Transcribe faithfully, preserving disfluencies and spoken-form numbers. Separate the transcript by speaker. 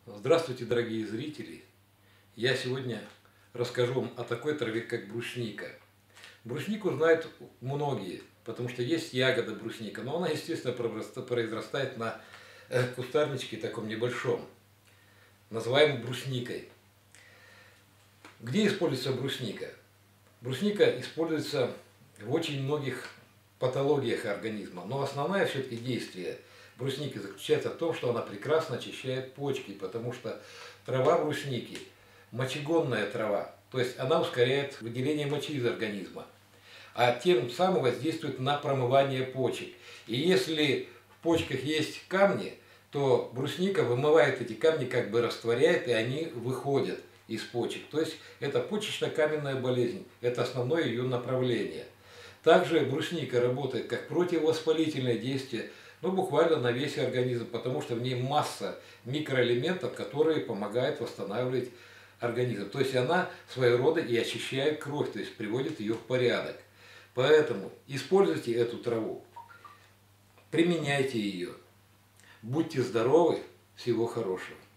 Speaker 1: Здравствуйте, дорогие зрители! Я сегодня расскажу вам о такой траве, как брусника. Бруснику знают многие, потому что есть ягода брусника, но она, естественно, произрастает на кустарничке таком небольшом, называемом брусникой. Где используется брусника? Брусника используется в очень многих патологиях организма, но основное все-таки действие брусники заключается в том, что она прекрасно очищает почки, потому что трава брусники – мочегонная трава, то есть она ускоряет выделение мочи из организма, а тем самым воздействует на промывание почек. И если в почках есть камни, то брусника вымывает эти камни, как бы растворяет, и они выходят из почек. То есть это почечно-каменная болезнь, это основное ее направление. Также брусника работает как противовоспалительное действие, ну, буквально на весь организм, потому что в ней масса микроэлементов, которые помогают восстанавливать организм. То есть она своего рода и очищает кровь, то есть приводит ее в порядок. Поэтому используйте эту траву, применяйте ее. Будьте здоровы, всего хорошего.